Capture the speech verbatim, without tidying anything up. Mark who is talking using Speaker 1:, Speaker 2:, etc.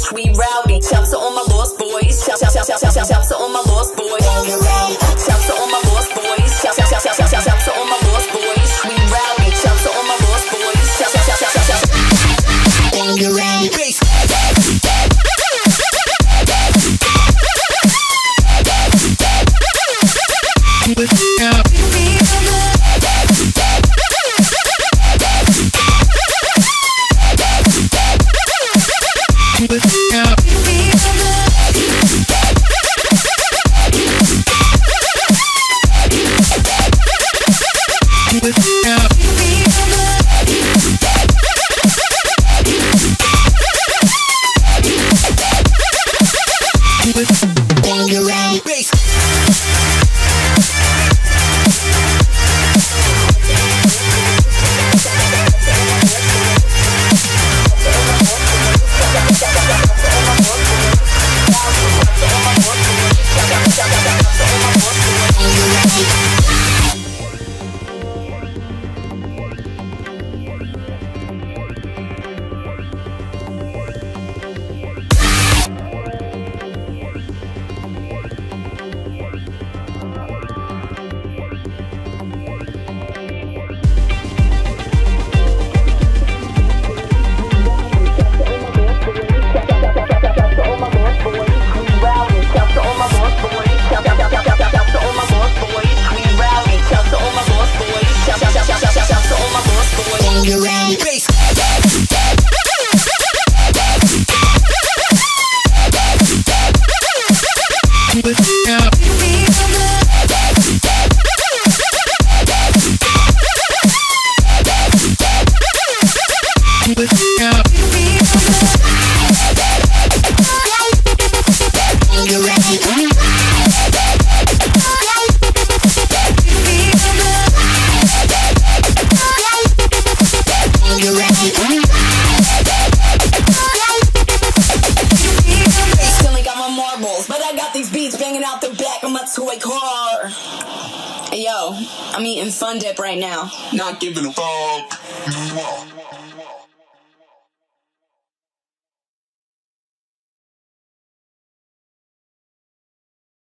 Speaker 1: we rowdy. Shouts to all my lost boys. Shouts, shouts, shouts, shouts, shouts to all my lost boys. Shouts to all my lost boys. Shouts, shouts, shouts, shouts, shouts, shouts to all my lost boys. We rowdy. Shouts to all my lost boys. Shouts, shouts, shouts, shouts, shouts. Bass.
Speaker 2: Yo, I'm eating Fun Dip right now.
Speaker 3: Not giving a fuck.